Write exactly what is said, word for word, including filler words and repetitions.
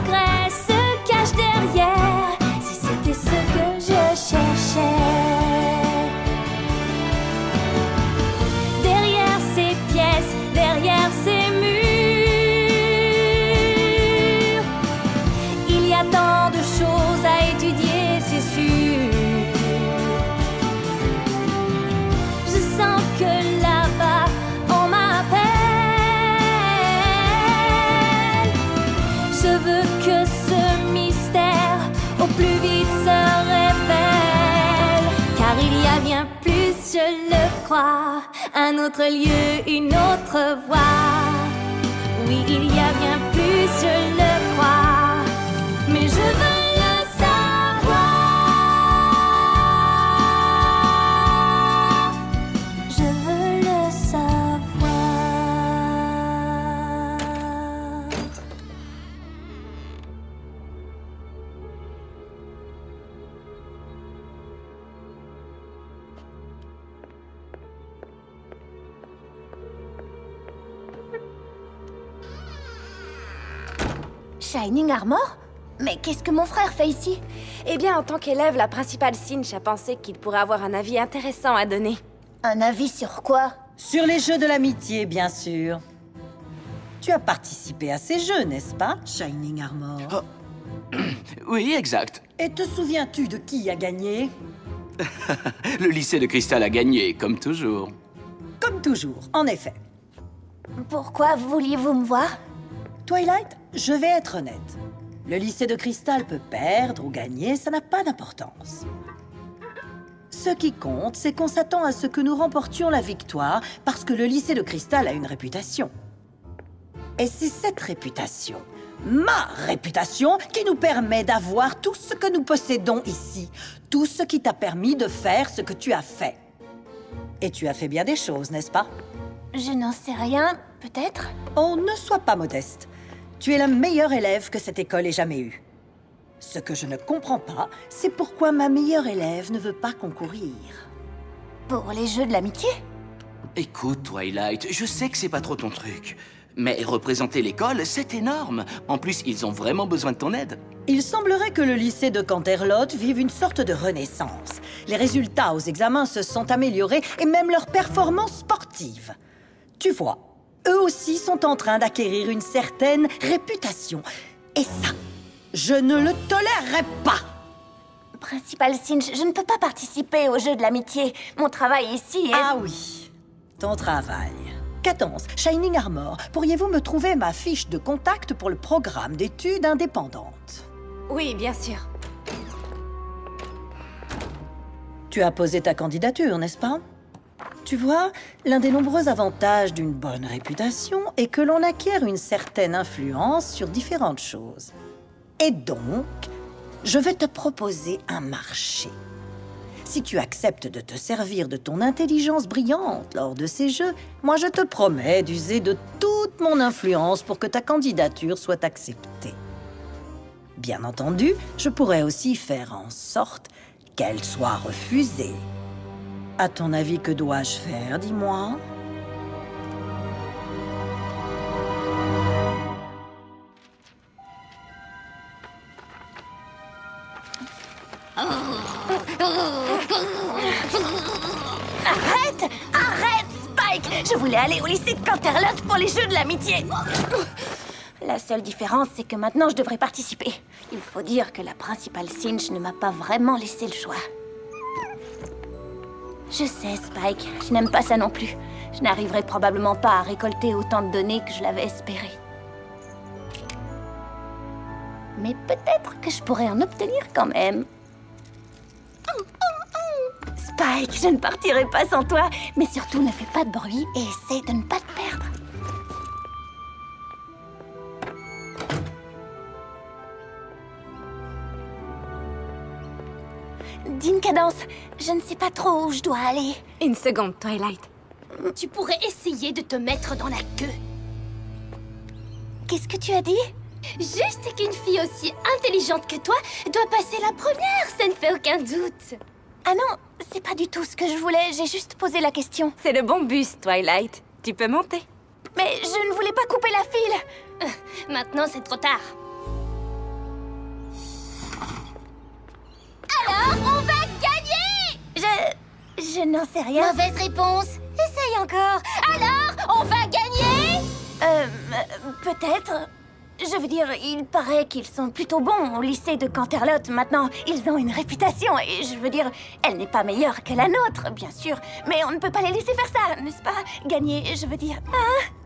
secret se cache derrière. Si c'était ce que je cherchais. Derrière ces pièces, derrière ces murs, il y a tant de choses à étudier, c'est sûr. Je sens que là-bas, on m'appelle. Je veux que ce mystère au plus vite se révèle. Car il y a bien plus, je le crois, un autre lieu, une autre voie. Oui, il y a bien plus, je le crois, mais je veux le savoir. Je veux le savoir. Shining Armor? Mais qu'est-ce que mon frère fait ici? Eh bien, en tant qu'élève, la principale Cinch a pensé qu'il pourrait avoir un avis intéressant à donner. Un avis sur quoi? Sur les jeux de l'amitié, bien sûr. Tu as participé à ces jeux, n'est-ce pas, Shining Armor? Oh. Oui, exact. Et te souviens-tu de qui a gagné? Le lycée de Cristal a gagné, comme toujours. Comme toujours, en effet. Pourquoi vouliez-vous me voir? Twilight, je vais être honnête. Le lycée de Cristal peut perdre ou gagner, ça n'a pas d'importance. Ce qui compte, c'est qu'on s'attend à ce que nous remportions la victoire parce que le lycée de Cristal a une réputation. Et c'est cette réputation, ma réputation, qui nous permet d'avoir tout ce que nous possédons ici. Tout ce qui t'a permis de faire ce que tu as fait. Et tu as fait bien des choses, n'est-ce pas? Je n'en sais rien, peut-être? Oh, ne sois pas modeste. Tu es la meilleure élève que cette école ait jamais eue. Ce que je ne comprends pas, c'est pourquoi ma meilleure élève ne veut pas concourir. Pour les jeux de l'amitié? Écoute, Twilight, je sais que c'est pas trop ton truc. Mais représenter l'école, c'est énorme. En plus, ils ont vraiment besoin de ton aide. Il semblerait que le lycée de Canterlot vive une sorte de renaissance. Les résultats aux examens se sont améliorés et même leur performance sportive. Tu vois, eux aussi sont en train d'acquérir une certaine réputation. Et ça, je ne le tolérerai pas. Principal Cinch, je ne peux pas participer aux jeux de l'amitié. Mon travail ici est... Ah oui, ton travail. Cadence, Shining Armor, pourriez-vous me trouver ma fiche de contact pour le programme d'études indépendantes? Oui, bien sûr. Tu as posé ta candidature, n'est-ce pas? Tu vois, l'un des nombreux avantages d'une bonne réputation est que l'on acquiert une certaine influence sur différentes choses. Et donc, je vais te proposer un marché. Si tu acceptes de te servir de ton intelligence brillante lors de ces jeux, moi je te promets d'user de toute mon influence pour que ta candidature soit acceptée. Bien entendu, je pourrais aussi faire en sorte qu'elle soit refusée. À ton avis, que dois-je faire, dis-moi? Arrête! Arrête, Spike! Je voulais aller au lycée de Canterlot pour les jeux de l'amitié. La seule différence, c'est que maintenant, je devrais participer. Il faut dire que la principale Cinch ne m'a pas vraiment laissé le choix. Je sais, Spike, je n'aime pas ça non plus. Je n'arriverai probablement pas à récolter autant de données que je l'avais espéré. Mais peut-être que je pourrais en obtenir quand même. Spike, je ne partirai pas sans toi, mais surtout ne fais pas de bruit et essaie de ne pas te perdre. Dis une cadence, je ne sais pas trop où je dois aller. Une seconde, Twilight. Tu pourrais essayer de te mettre dans la queue. Qu'est-ce que tu as dit? Juste qu'une fille aussi intelligente que toi doit passer la première, ça ne fait aucun doute. Ah non, c'est pas du tout ce que je voulais, j'ai juste posé la question. C'est le bon bus, Twilight. Tu peux monter. Mais je ne voulais pas couper la file. Euh, maintenant, c'est trop tard. Je n'en sais rien. Mauvaise réponse. Essaye encore. Alors, on va gagner? Euh, peut-être. Je veux dire, il paraît qu'ils sont plutôt bons au lycée de Canterlot. Maintenant, ils ont une réputation et je veux dire, elle n'est pas meilleure que la nôtre, bien sûr. Mais on ne peut pas les laisser faire ça, n'est-ce pas? Gagner, je veux dire... Hein?